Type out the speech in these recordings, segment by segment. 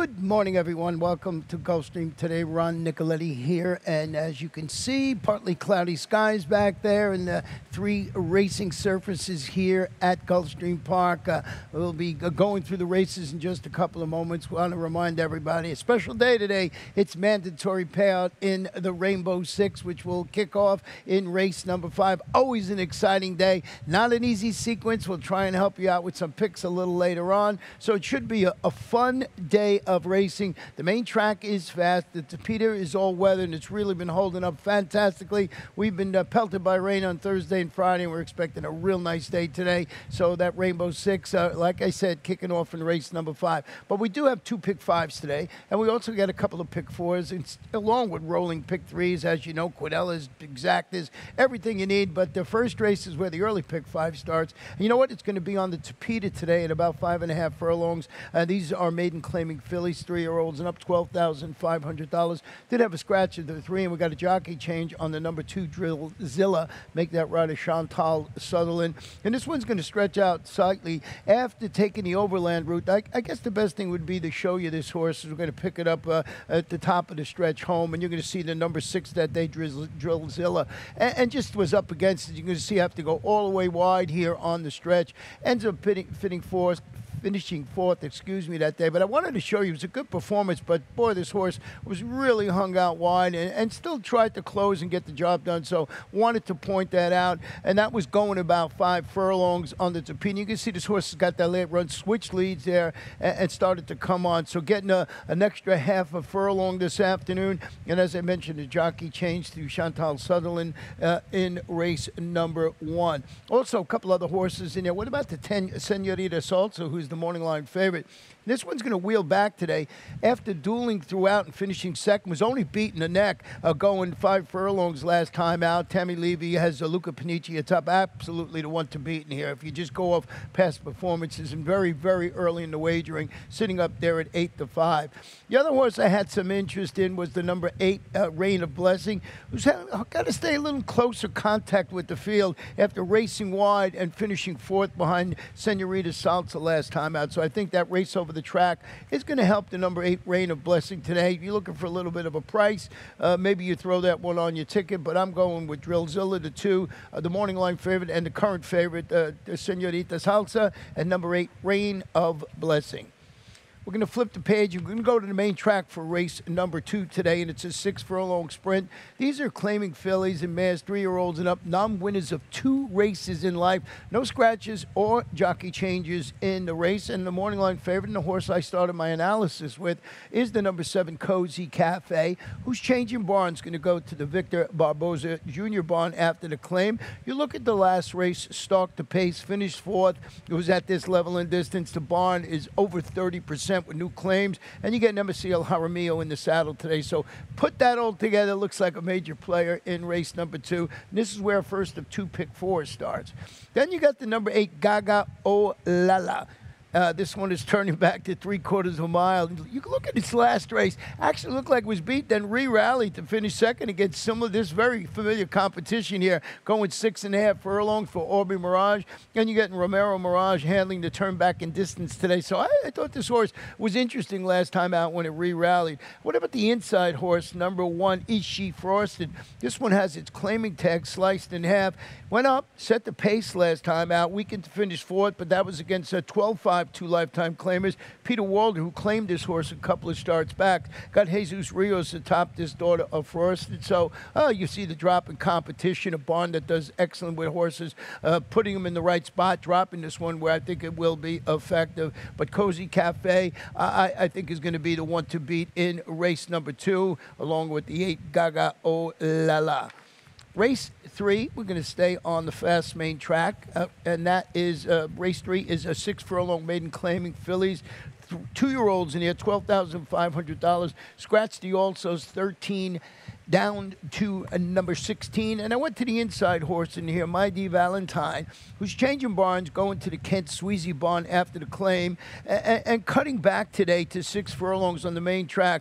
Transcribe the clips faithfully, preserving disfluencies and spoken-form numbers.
Good morning, everyone. Welcome to Gulfstream today. Ron Nicoletti here, and as you can see, partly cloudy skies back there, and the three racing surfaces here at Gulfstream Park. Uh, we'll be going through the races in just a couple of moments. We want to remind everybody, a special day today. It's mandatory payout in the Rainbow Six, which will kick off in race number five. Always an exciting day. Not an easy sequence. We'll try and help you out with some picks a little later on. So it should be a, a fun day of racing. The main track is fast. The Tapeta is all weather, and it's really been holding up fantastically. We've been uh, pelted by rain on Thursday and Friday, and we're expecting a real nice day today. So that Rainbow Six, uh, like I said, kicking off in race number five. But we do have two pick fives today, and we also got a couple of pick fours, and along with rolling pick threes, as you know, Quidellas, Exactas, everything you need. But the first race is where the early pick five starts. And you know what? It's going to be on the Tapeta today at about five and a half furlongs. Uh, these are maiden claiming fillies, three-year-olds, and up twelve thousand five hundred dollars. Did have a scratch of the three, and we got a jockey change on the number two, Drillzilla. Make that rider Chantal Sutherland. And this one's going to stretch out slightly after taking the overland route. I, I guess the best thing would be to show you this horse. We're going to pick it up uh, at the top of the stretch home, and you're going to see the number six that day, Drizz Drillzilla, and, and just was up against it. You're going to see have to go all the way wide here on the stretch. Ends up fitting, fitting fourth. finishing fourth, excuse me, that day. But I wanted to show you, it was a good performance, but boy, this horse was really hung out wide and, and still tried to close and get the job done. So wanted to point that out. And that was going about five furlongs on the Tapeta. You can see this horse has got that late run, switch leads there, and, and started to come on. So getting a, an extra half a furlong this afternoon. And as I mentioned, the jockey changed to Chantal Sutherland uh, in race number one. Also, a couple other horses in there. What about the ten, Senorita Salsa, who's the morning line favorite? This one's going to wheel back today after dueling throughout and finishing second. Was only beaten the neck, uh, going five furlongs last time out. Tammy Levy has uh, Luca Panici atop. Absolutely the one to beat in here. If you just go off past performances and very, very early in the wagering, sitting up there at eight to five. The other horse I had some interest in was the number eight, uh, Reign of Blessing, who's got to stay a little closer contact with the field after racing wide and finishing fourth behind Senorita Salsa last time out. So I think that race over the track is going to help the number eight, Reign of Blessing, today. If you're looking for a little bit of a price, uh, maybe you throw that one on your ticket, but I'm going with Drillzilla, the two, uh, the morning line favorite, and the current favorite, uh, Senorita Salsa, and number eight, Reign of Blessing. We're going to flip the page. We're going to go to the main track for race number two today, and it's a six-furlong sprint. These are claiming fillies and mares, three-year-olds and up, non-winners of two races in life. No scratches or jockey changes in the race. And the morning line favorite, and the horse I started my analysis with, is the number seven, Cozy Cafe, who's changing barns, going to go to the Victor Barboza Junior barn after the claim. You look at the last race, stalked the pace, finished fourth. It was at this level and distance. The barn is over thirty percent. With new claims, and you get Nemesiel Jaramillo in the saddle today. So put that all together, looks like a major player in race number two. And this is where first of two pick fours starts. Then you got the number eight, Gaga Olala. Uh, this one is turning back to three quarters of a mile. You can look at its last race. Actually looked like it was beat, then re-rallied to finish second against similar, this very familiar competition here, going six and a half furlongs for Orby Mirage. And you're getting Romero Mirage handling the turn back in distance today. So I, I thought this horse was interesting last time out when it re-rallied. What about the inside horse, number one, Is She Frosted? This one has its claiming tag sliced in half. Went up, set the pace last time out. Weakened to finish fourth, but that was against a twelve five. Two lifetime claimers. Peter Walder, who claimed this horse a couple of starts back, got Jesus Rios atop this daughter of Frosted. So uh, you see the drop in competition, a barn that does excellent with horses, uh, putting them in the right spot, dropping this one where I think it will be effective. But Cozy Cafe, I, I think, is going to be the one to beat in race number two, along with the eight, Gaga Olala. Race three, we're going to stay on the fast main track, uh, and that is, uh, race three is a six-furlong maiden claiming fillies. Two-year-olds in here, twelve thousand five hundred dollars. Scratch the Alsos, thirteen down to uh, number sixteen. And I went to the inside horse in here, My D Valentine, who's changing barns, going to the Kent Sweezy barn after the claim, and, and cutting back today to six furlongs on the main track.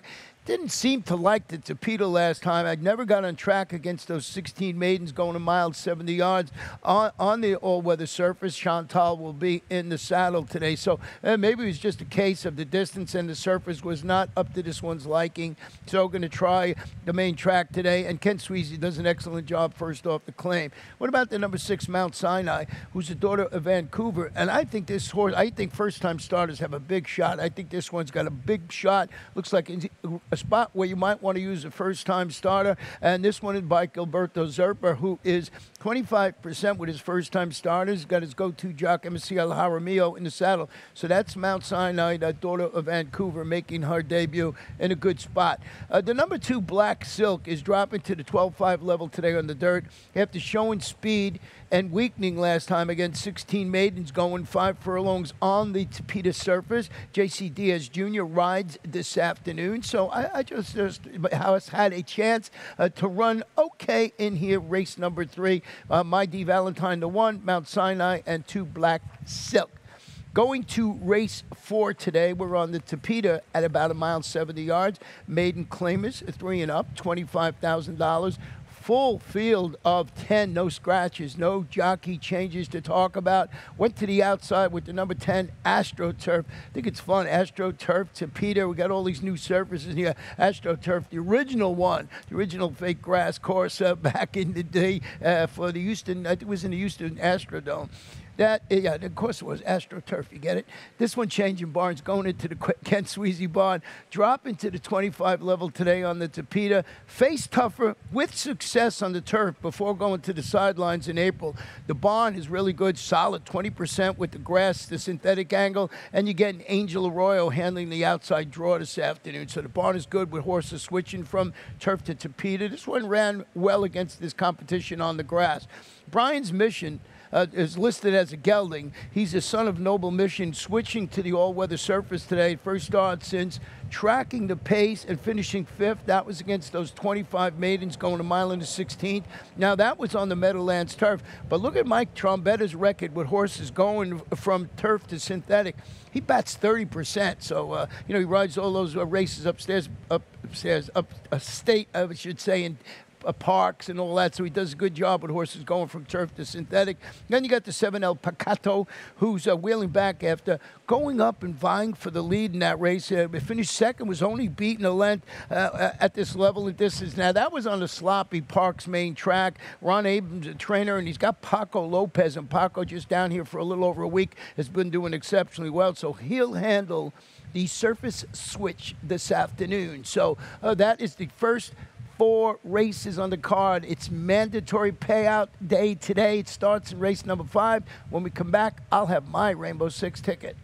Didn't seem to like the Tapeta last time. I never got on track against those sixteen maidens going a mile seventy yards on, on the all-weather surface. Chantal will be in the saddle today. So uh, maybe it was just a case of the distance and the surface was not up to this one's liking. So going to try the main track today. And Ken Sweezy does an excellent job first off the claim. What about the number six Mount Sinai, who's the daughter of Vancouver? And I think this horse, I think first-time starters have a big shot. I think this one's got a big shot. Looks like a spot where you might want to use a first-time starter, and this one is by Gilberto Zerpa, who is twenty-five percent with his first-time starters. Got his go-to jock, M C L Jaramillo, in the saddle. So that's Mount Sinai, the daughter of Vancouver, making her debut in a good spot. Uh, the number two Black Silk is dropping to the twelve five level today on the dirt after showing speed and weakening last time against sixteen maidens going five furlongs on the Tapeta surface. J C Diaz Junior rides this afternoon, so I, I just, just has had a chance uh, to run okay in here. Race number three, uh, My D Valentine the one, Mount Sinai, and two Black Silk. Going to race four today, we're on the Tapeta at about a mile seventy yards. Maiden claimers, three and up, twenty-five thousand dollars. Full field of ten, no scratches, no jockey changes to talk about. Went to the outside with the number ten AstroTurf. I think it's fun. AstroTurf, Tapeta. We got all these new surfaces here. AstroTurf, the original one, the original fake grass course uh, back in the day uh, for the Houston, I think it was in the Houston Astrodome. That, yeah, of course it was AstroTurf, you get it? This one changing barns, going into the Ken Sweezy barn, dropping to the twenty-five level today on the Tapeta. Face tougher with success on the turf before going to the sidelines in April. The barn is really good, solid, twenty percent with the grass, the synthetic angle, and you get an Angel Arroyo handling the outside draw this afternoon. So the barn is good with horses switching from turf to Tapeta. This one ran well against this competition on the grass. Brian's Mission Uh, is listed as a gelding. He's a son of Noble Mission, switching to the all-weather surface today. First start since tracking the pace and finishing fifth. That was against those twenty-five maidens going a mile into sixteenth. Now, that was on the Meadowlands turf. But look at Mike Trombetta's record with horses going from turf to synthetic. He bats thirty percent. So, uh, you know, he rides all those uh, races upstairs, up, upstairs, up a state, I should say, in Uh, parks and all that, so he does a good job with horses going from turf to synthetic. Then you got the seven El Pacato, who's uh, wheeling back after going up and vying for the lead in that race. Uh, finished second, was only beaten a length uh, at this level and distance. Now, that was on the sloppy Parks main track. Ron Abrams, a trainer, and he's got Paco Lopez, and Paco just down here for a little over a week has been doing exceptionally well, so he'll handle the surface switch this afternoon. So uh, that is the first four races on the card. It's mandatory payout day today. It starts in race number five. When we come back, I'll have my Rainbow Six ticket.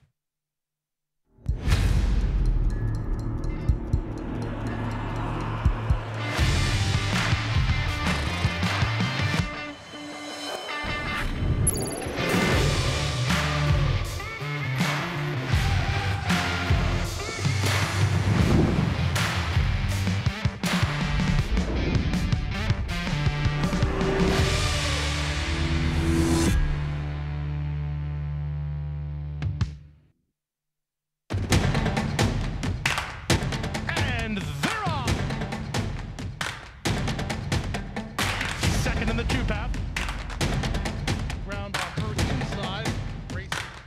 In the two path. Ground off first inside. Race.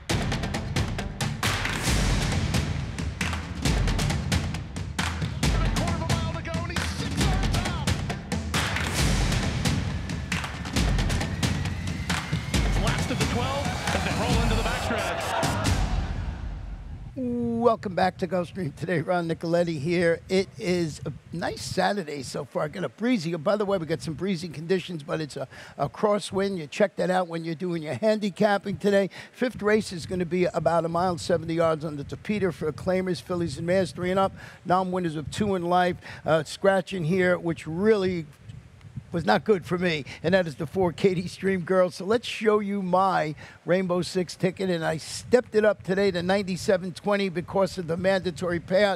A quarter of a mile to go, and he's six yards out. Last of the twelve as they roll into the backstretch. Welcome back to Gulfstream today. Ron Nicoletti here. It is a nice Saturday so far. Got a breezy. By the way, we got some breezy conditions, but it's a, a crosswind. You check that out when you're doing your handicapping today. Fifth race is going to be about a mile seventy yards on the Tapeta for claimers, fillies and mares, three and up. Non-winners of two in life. Uh, scratching here, which really was not good for me, and that is the four Katie Stream Girls. So let's show you my Rainbow Six ticket, and I stepped it up today to ninety-seven twenty because of the mandatory payout.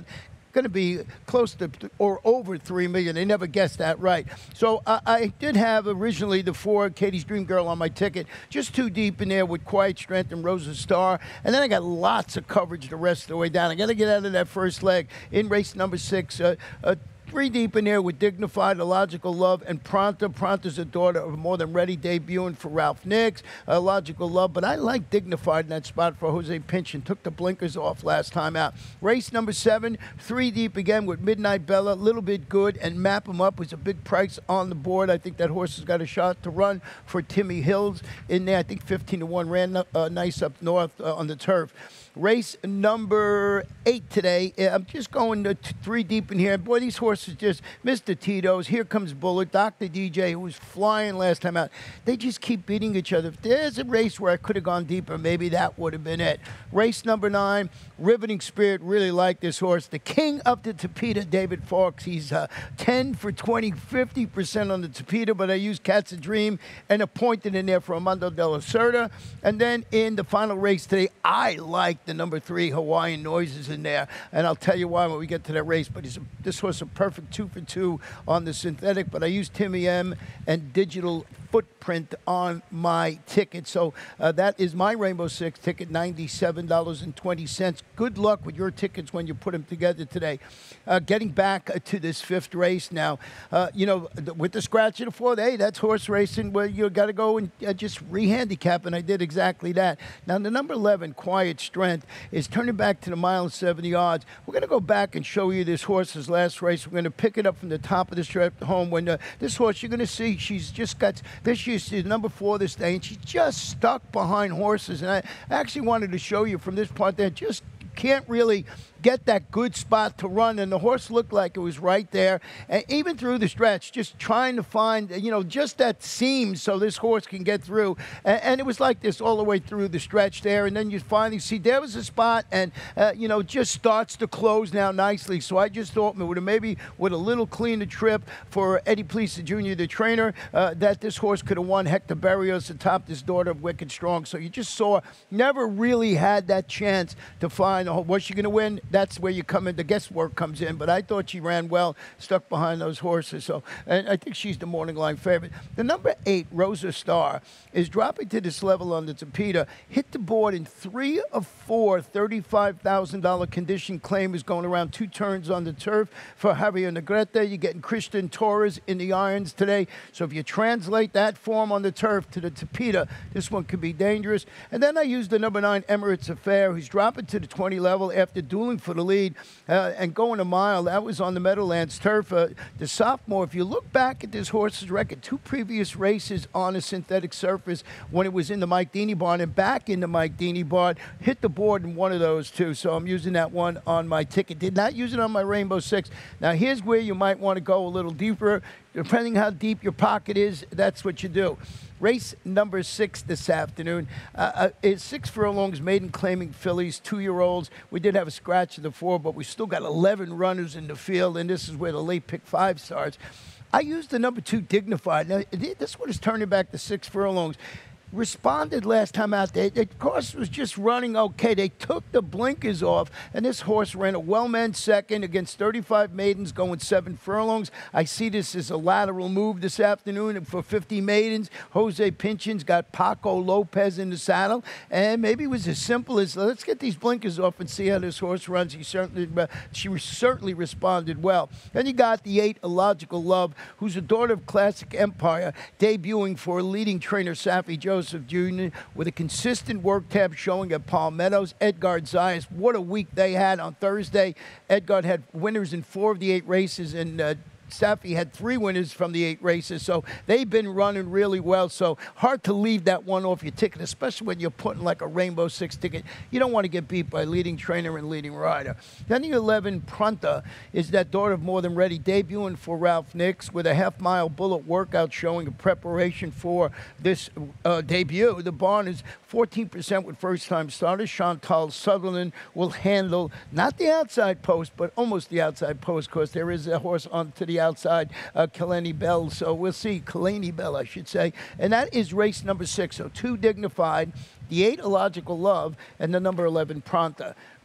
going to be close to or over three million. They never guessed that right. So uh, I did have originally the four, Katie's Dream Girl, on my ticket, just too deep in there with Quiet Strength and Rosa Star. And then I got lots of coverage the rest of the way down. I got to get out of that first leg in race number six. Uh, uh, Three deep in there with Dignified, Illogical Love, and Pronta. Pronta's the daughter of More Than Ready, debuting for Ralph Nix. Uh, Logical Love, but I like Dignified in that spot for Jose Pinchin. Took the blinkers off last time out. Race number seven, three deep again with Midnight Bella, Little Bit Good, and Map 'em Up was a big price on the board. I think that horse has got a shot to run for Timmy Hills in there. I think fifteen to one ran uh, nice up north uh, on the turf. Race number eight today. I'm just going to three deep in here. Boy, these horses just, Mister Tito's, Here Comes Bullet, Doctor D J, who was flying last time out. They just keep beating each other. If there's a race where I could have gone deeper, maybe that would have been it. Race number nine, Riveting Spirit, really like this horse. The king of the Tapeta, David Fawkes. He's uh, ten for twenty, fifty percent on the Tapeta, but I used Cat's a Dream and a pointed in there for Armando de la Cerda. And then in the final race today, I like the number three, Hawaiian Noises, in there. And I'll tell you why when we get to that race. But he's a, this horse is a perfect two for two on the synthetic. But I used Timmy M and Digital Footprint on my ticket. So uh, that is my Rainbow Six ticket, ninety-seven dollars and twenty cents. Good luck with your tickets when you put them together today. Uh, getting back uh, to this fifth race now, uh, you know, th with the scratch of the fourth, hey, that's horse racing where you got to go and uh, just re-handicap, and I did exactly that. Now, the number eleven, Quiet Strength, is turning back to the mile and seventy yards. We're going to go back and show you this horse's last race. We're going to pick it up from the top of the strip home. When uh, this horse, you're going to see she's just got, this year's number four this day, and she's just stuck behind horses. And I actually wanted to show you from this part there, just can't really get that good spot to run, and the horse looked like it was right there. And even through the stretch, just trying to find, you know, just that seam so this horse can get through. And, and it was like this all the way through the stretch there, and then you finally see there was a spot, and, uh, you know, just starts to close now nicely. So I just thought with a, maybe with a little cleaner trip for Eddie Plesa Junior, the trainer, uh, that this horse could have won. Hector Berrios atop this daughter of Wicked Strong. So you just saw, never really had that chance to find, oh, was she going to win? That's where you come in, the guesswork comes in. But I thought she ran well, stuck behind those horses. So, and I think she's the morning line favorite. The number eight, Rosa Star, is dropping to this level on the Tapeta. Hit the board in three of four, thirty-five thousand dollar condition claim is going around two turns on the turf for Javier Negrete. You're getting Christian Torres in the irons today. So if you translate that form on the turf to the Tapeta, this one could be dangerous. And then I used the number nine, Emirates Affair, who's dropping to the twenty level after dueling for the lead uh, and going a mile. That was on the Meadowlands turf. Uh, the sophomore, if you look back at this horse's record, two previous races on a synthetic surface when it was in the Mike Deeney barn and back in the Mike Deeney barn, hit the board in one of those two. So I'm using that one on my ticket. Did not use it on my Rainbow Six. Now here's where you might want to go a little deeper. Depending how deep your pocket is, that's what you do. Race number six this afternoon uh, uh, is six furlongs, maiden claiming fillies, two-year-olds. We did have a scratch of the four, but we still got eleven runners in the field, and this is where the late pick five starts. I used the number two, Dignified. Now, this one is turning back to six furlongs. Responded last time out there. The course was just running okay. They took the blinkers off, and this horse ran a well-manned second against thirty-five maidens going seven furlongs. I see this as a lateral move this afternoon for fifty maidens. Jose Pinchin's got Paco Lopez in the saddle, and maybe it was as simple as, let's get these blinkers off and see how this horse runs. He certainly, uh, she certainly responded well. Then you got the eight, Illogical Love, who's a daughter of Classic Empire, debuting for leading trainer Safi Joseph Junior with a consistent work tab showing at Palmettos. Edgard Zayas, what a week they had on Thursday. Edgard had winners in four of the eight races, and uh, Safi had three winners from the eight races, so they've been running really well. So hard to leave that one off your ticket, especially when you're putting like a Rainbow Six ticket. You don't want to get beat by leading trainer and leading rider. Then the eleven, Pronta, is that daughter of More Than Ready, debuting for Ralph Nix with a half-mile bullet workout showing a preparation for this uh, debut. The barn is fourteen percent with first-time starters. Chantal Sutherland will handle not the outside post, but almost the outside post, because there is a horse on to the outside, uh, Kalani Bell. So we'll see, Kalani Bell, I should say. And that is race number six. So two, Dignified, the eight, Illogical Love, and the number eleven, Pronta.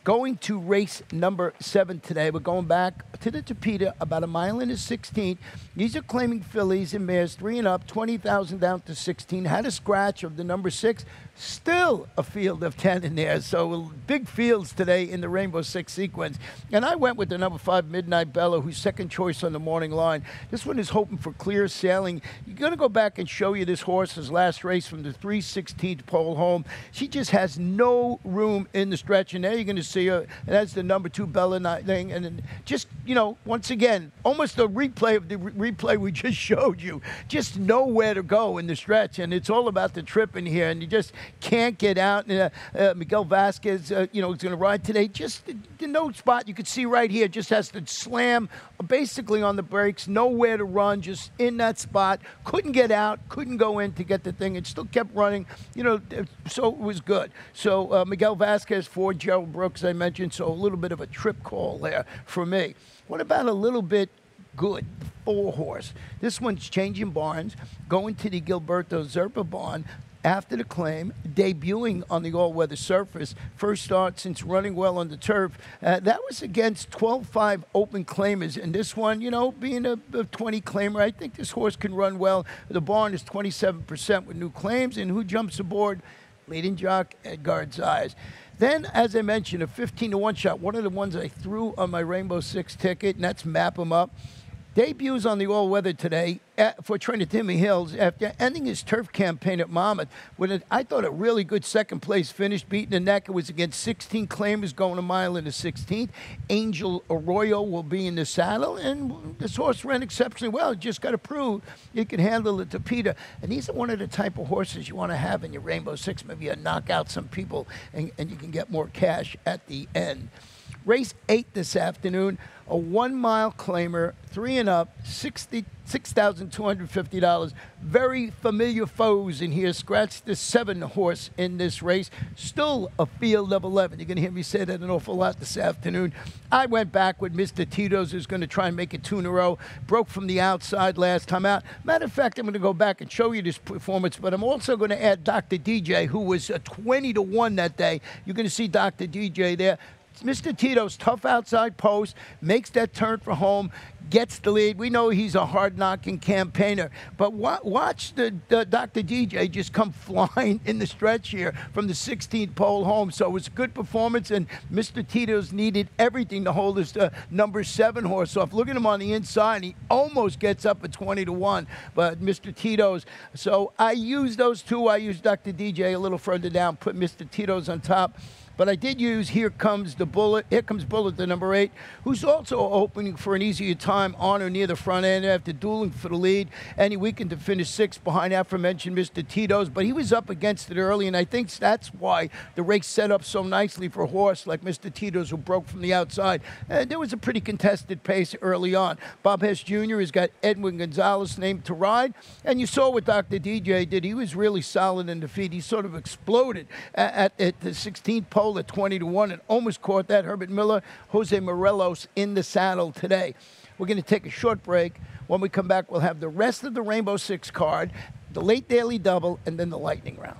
Going to race number seven today. We're going back to the Tapeta, about a mile and a sixteenth. These are claiming fillies and mares, three and up, twenty thousand down to sixteen. Had a scratch of the number six. Still a field of ten in there. So big fields today in the Rainbow Six sequence. And I went with the number five, Midnight Bella, who's second choice on the morning line. This one is hoping for clear sailing. You're going to go back and show you this horse's last race from the three sixteenth pole home. She just has no room in the stretch. And there you're going to see her. And that's the number two Bella thing. And then just, you know, once again, almost a replay of the re replay we just showed you. Just nowhere to go in the stretch. And it's all about the trip in here. And you just can't get out. And, uh, uh, Miguel Vasquez, uh, you know, is going to ride today. Just the, the no spot you can see right here. Just has to slam basically on the brakes. Nowhere to run. Just in that spot. Couldn't get out. Couldn't go in to get the thing. It still kept running. You know, so it was good. So uh, Miguel Vasquez for Gerald Brooks, I mentioned. So a little bit of a trip call there for me. What about a little bit good? Four horse. This one's changing barns. Going to the Gilberto Zerpa barn. After the claim, debuting on the all-weather surface, first start since running well on the turf. Uh, that was against twelve five open claimers. And this one, you know, being a, a twenty claimer, I think this horse can run well. The barn is twenty-seven percent with new claims. And who jumps aboard? Leading jock, Edgard's Eyes. Then, as I mentioned, a fifteen to one shot, one of the ones I threw on my Rainbow Six ticket, and that's Map 'em Up. Debuts on the all-weather today at, for Trinity Hills after ending his turf campaign at Monmouth with, a, I thought, a really good second-place finish, beating the neck. It was against sixteen claimers going a mile in the sixteenth. Angel Arroyo will be in the saddle, and this horse ran exceptionally well. Just got to prove you can handle the Tapeta. And these are one of the type of horses you want to have in your Rainbow Six. Maybe you knock out some people, and, and you can get more cash at the end. Race eight this afternoon, a one-mile claimer, three and up, sixty-six thousand two hundred fifty dollars. Very familiar foes in here. Scratch the seven horse in this race. Still a field of eleven. You're going to hear me say that an awful lot this afternoon. I went back with Mister Tito's, who's going to try and make it two in a row. Broke from the outside last time out. Matter of fact, I'm going to go back and show you this performance, but I'm also going to add Doctor D J, who was a twenty to one that day. You're going to see Doctor D J there. Mister Tito's tough outside post, makes that turn for home, gets the lead. We know he's a hard-knocking campaigner, but wa watch the, the Doctor D J just come flying in the stretch here from the sixteenth pole home. So it was a good performance, and Mister Tito's needed everything to hold his uh, number seven horse off. Look at him on the inside. He almost gets up at twenty to one, but Mister Tito's. So I used those two. I used Doctor D J a little further down, put Mister Tito's on top. But I did use Here Comes the Bullet. Here Comes Bullet, the number eight, who's also opening for an easier time on or near the front end after dueling for the lead. Any weekend to finish sixth behind aforementioned Mister Tito's. But he was up against it early, and I think that's why the race set up so nicely for a horse like Mister Tito's, who broke from the outside. And there was a pretty contested pace early on. Bob Hess Junior has got Edwin Gonzalez named to ride. And you saw what Doctor D J did. He was really solid in the feet. He sort of exploded at, at, at the sixteenth pole at twenty to one and almost caught that. Herbert Miller, Jose Morelos in the saddle today. We're going to take a short break. When we come back, we'll have the rest of the Rainbow Six card, the late daily double, and then the lightning round.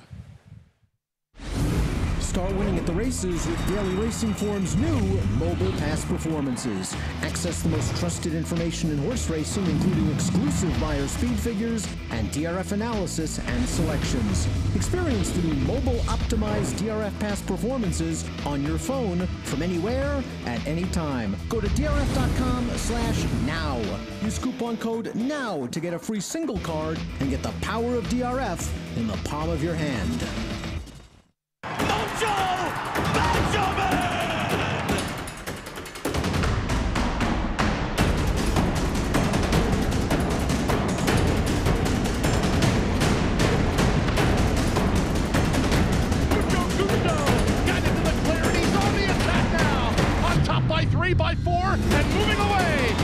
Start winning at the races with Daily Racing Form's new mobile pass performances. Access the most trusted information in horse racing, including exclusive buyer speed figures and D R F analysis and selections. Experience the new mobile optimized D R F pass performances on your phone from anywhere at any time. Go to D R F dot com slash now. Use coupon code NOW to get a free single card and get the power of D R F in the palm of your hand. Three by four and moving away.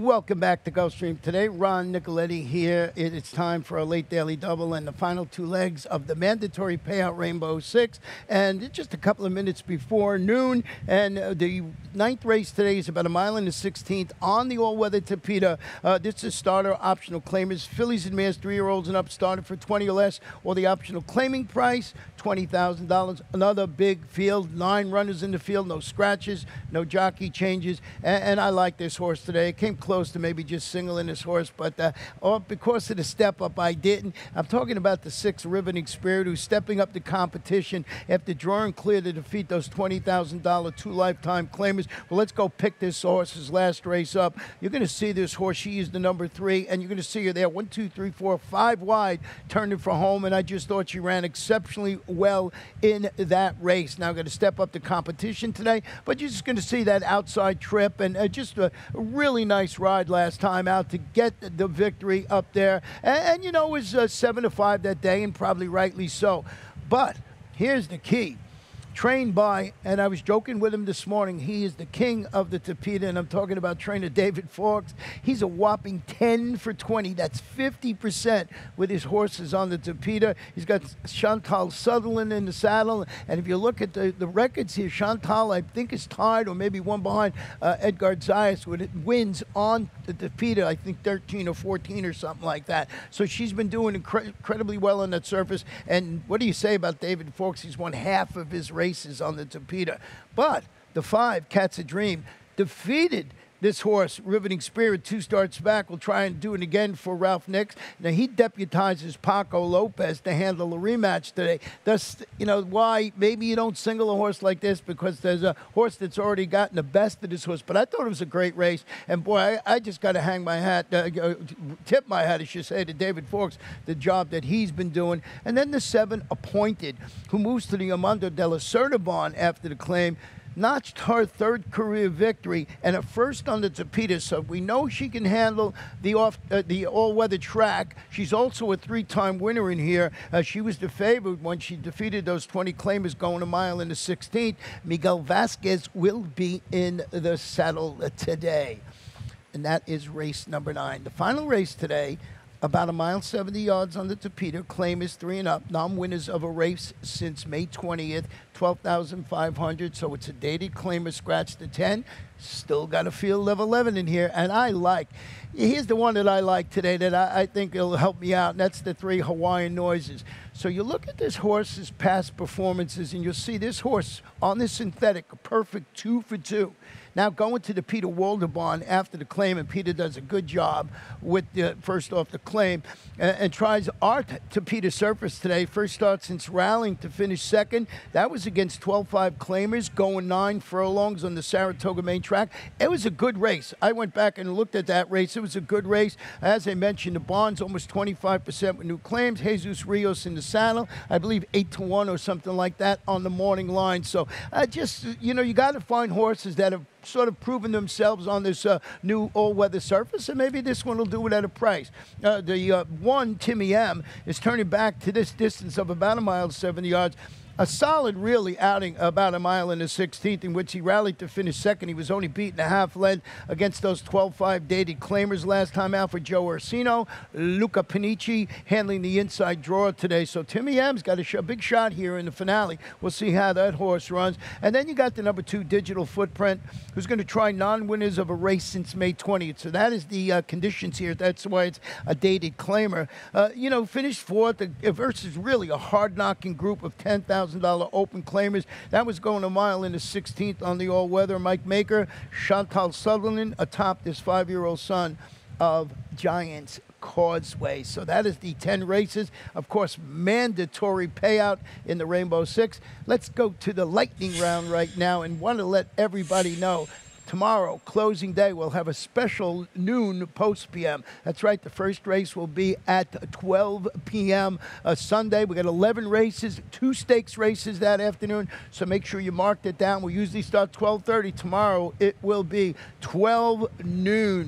Welcome back to Gulfstream today. Ron Nicoletti here. It, it's time for a late daily double and the final two legs of the mandatory payout Rainbow Six. And it's just a couple of minutes before noon. And uh, the ninth race today is about a mile and the sixteenth on the all-weather Tapeta. Uh, this is starter optional claimers. Fillies and mares, three-year-olds and up, started for twenty or less, or the optional claiming price, twenty thousand dollars. Another big field, nine runners in the field, no scratches, no jockey changes. And, and I like this horse today. It came close to maybe just singling this horse, but uh, oh, because of the step up, I didn't. I'm talking about the six Riveting Spirit, who's stepping up the competition after drawing clear to defeat those twenty thousand dollar two lifetime claimers. Well, let's go pick this horse's last race up. You're going to see this horse. She is the number three, and you're going to see her there. One, two, three, four, five wide, turning for home, and I just thought she ran exceptionally well in that race. Now, I'm going to step up the competition today, but you're just going to see that outside trip, and uh, just a really nice ride last time out to get the victory up there. And, and you know, it was uh, seven to five that day, and probably rightly so. But here's the key. Trained by, and I was joking with him this morning, he is the king of the Tapeta, and I'm talking about trainer David Fawkes. He's a whopping ten for twenty. That's fifty percent with his horses on the Tapeta. He's got Chantal Sutherland in the saddle, and if you look at the, the records here, Chantal, I think, is tied or maybe one behind uh, Edgar Zayas with it, wins on the Tapeta, I think thirteen or fourteen or something like that. So she's been doing incre incredibly well on that surface, and what do you say about David Fawkes? He's won half of his races on the Tapeta. But the five, Cat's a Dream, defeated this horse, Riveting Spirit, two starts back. We'll try and do it again for Ralph Nix. Now, he deputizes Paco Lopez to handle the rematch today. That's, you know, why maybe you don't single a horse like this, because there's a horse that's already gotten the best of this horse. But I thought it was a great race. And, boy, I, I just got to hang my hat, uh, tip my hat, I should say, to David Fawkes, the job that he's been doing. And then the seven, Appointed, who moves to the Amando de la Cerdabon after the claim, notched her third career victory and a first on the Tapeta, so we know she can handle the off uh, the all-weather track. She's also a three-time winner in here. Uh, she was the favorite when she defeated those twenty claimers going a mile in the sixteenth. Miguel Vasquez will be in the saddle today, and that is race number nine. The final race today, about a mile, seventy yards on the Tapeta. Claim is three and up. Non-winners of a race since May twentieth, twelve thousand five hundred. So it's a dated claimer, scratch to ten. Still got a field of eleven in here. And I like, here's the one that I like today that I, I think will help me out, and that's the three, Hawaiian Noises. So you look at this horse's past performances, and you'll see this horse on this synthetic, a perfect two for two. Now going to the Peter Waldebon after the claim, and Peter does a good job with the first off the claim, and, and tries art to Peter surface today. First start since rallying to finish second. That was against twelve five claimers, going nine furlongs on the Saratoga main track. It was a good race. I went back and looked at that race. It was a good race. As I mentioned, the bonds almost twenty-five percent with new claims. Jesus Rios in the saddle, I believe eight to one or something like that on the morning line. So I uh, just, you know, you got to find horses that have sort of proven themselves on this uh, new all-weather surface, and maybe this one will do it at a price. Uh, the uh, one, Timmy M, is turning back to this distance of about a mile, seventy yards. A solid, really, outing about a mile in the sixteenth, in which he rallied to finish second. He was only beaten a half length against those twelve five dated claimers last time out for Joe Orsino. Luca Panici handling the inside draw today. So Timmy M's got a, sh a big shot here in the finale. We'll see how that horse runs. And then you got the number two, Digital Footprint, who's going to try non-winners of a race since May twentieth. So that is the uh, conditions here. That's why it's a dated claimer. Uh, you know, finished fourth uh, versus really a hard-knocking group of ten thousand dollar open claimers. That was going a mile in the sixteenth on the all-weather. Mike Maker, Chantal Sutherland atop this five-year-old son of Giants Causeway. So that is the ten races. Of course, mandatory payout in the Rainbow Six. Let's go to the lightning round right now, and want to let everybody know tomorrow, closing day, we'll have a special noon post P M That's right, the first race will be at twelve P M Uh, Sunday. We got eleven races, two stakes races that afternoon, so make sure you mark it down. We usually start twelve thirty. Tomorrow, it will be twelve noon.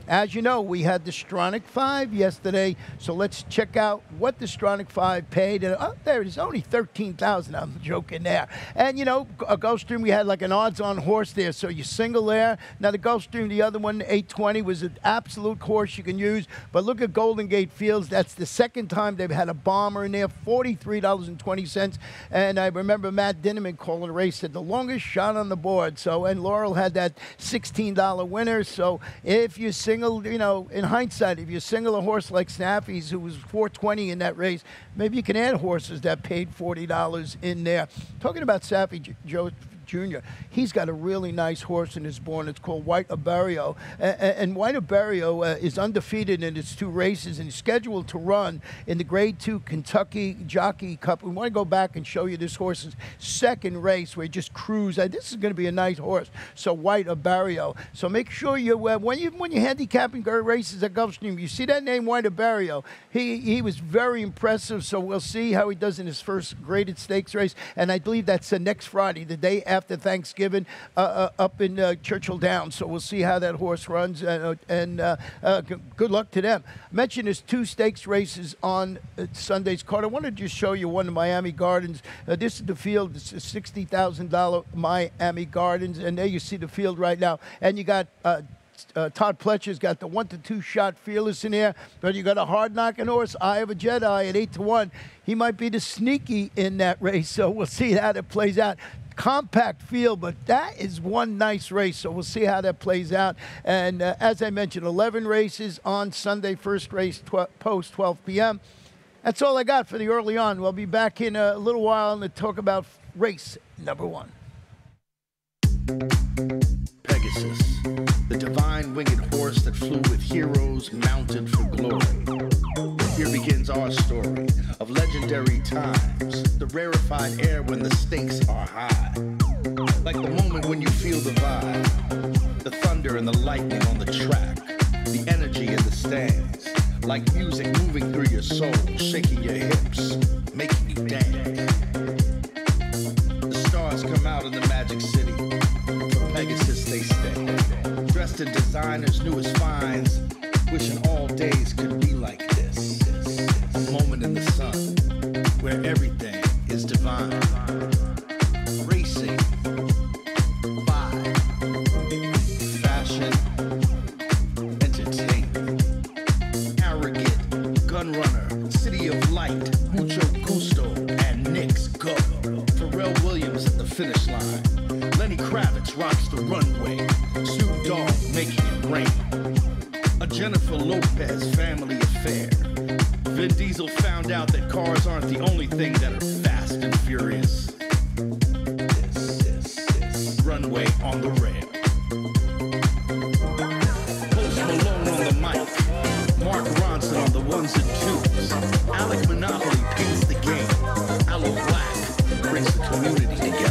As you know, we had the Stronach five yesterday, so let's check out what the Stronach five paid. And, oh, there it is, only thirteen thousand dollars. I'm joking there. And, you know, a Gulfstream, we had like an odds-on horse there, so you single there. Now, the Gulfstream, the other one, eight twenty, was an absolute horse you can use. But look at Golden Gate Fields. That's the second time they've had a bomber in there, forty-three dollars and twenty cents. And I remember Matt Dinneman calling the race, said the longest shot on the board. So, and Laurel had that sixteen dollar winner. So if you single, you know, in hindsight, if you single a horse like Snaffy's, who was four twenty in that race, maybe you can add horses that paid forty dollars in there. Talking about Saffy, Joe Junior, he's got a really nice horse in his born. It's called White Abarrio. And, and White Abarrio uh, is undefeated in its two races and is scheduled to run in the Grade two Kentucky Jockey Cup. We want to go back and show you this horse's second race where he just cruised. Uh, this is going to be a nice horse. So White Abarrio. So make sure you, uh, when you when you're handicapping races at Gulfstream, you see that name White Abarrio. He, he was very impressive, so we'll see how he does in his first graded stakes race. And I believe that's uh, next Friday, the day after after Thanksgiving, uh, uh, up in uh, Churchill Downs. So we'll see how that horse runs, uh, and uh, uh, good luck to them. I mentioned there's two stakes races on uh, Sunday's card. I wanted to just show you one of Miami Gardens. Uh, this is the field. It's a sixty thousand dollar Miami Gardens, and there you see the field right now. And you got uh, Uh, Todd Pletcher's got the one to two shot Fearless in there, but you got a hard knocking horse, Eye of a Jedi at eight to one. He might be the sneaky in that race, so we'll see how that plays out. Compact field, but that is one nice race, so we'll see how that plays out. And uh, as I mentioned, eleven races on Sunday, first race post twelve p m That's all I got for the early on. We'll be back in a little while to talk about race number one. Pegasus, the divine winged horse that flew with heroes mounted for glory. Here begins our story of legendary times, the rarefied air when the stakes are high. Like the moment when you feel the vibe, the thunder and the lightning on the track, the energy in the stands, like music moving through your soul, shaking your hips, making you dance. The stars come out in the magic city. Pegasus they stay, dressed in designers' newest finds, wishing all days could be like this. A moment in the sun, where everything is divine. Racing, vibe, fashion, entertainment. Arrogant, gun runner, city of light, mucho gusto, and Knicks go. Pharrell Williams at the finish line. Lenny Kravitz rocks the runway, Snoop Dogg making it rain. A Jennifer Lopez family affair. Vin Diesel found out that cars aren't the only thing that are fast and furious. This, this, this, runway on the rail. Post Malone on the mic, Mark Ronson on the ones and twos. Alec Monopoly paints the game. Aloe Black brings the community together.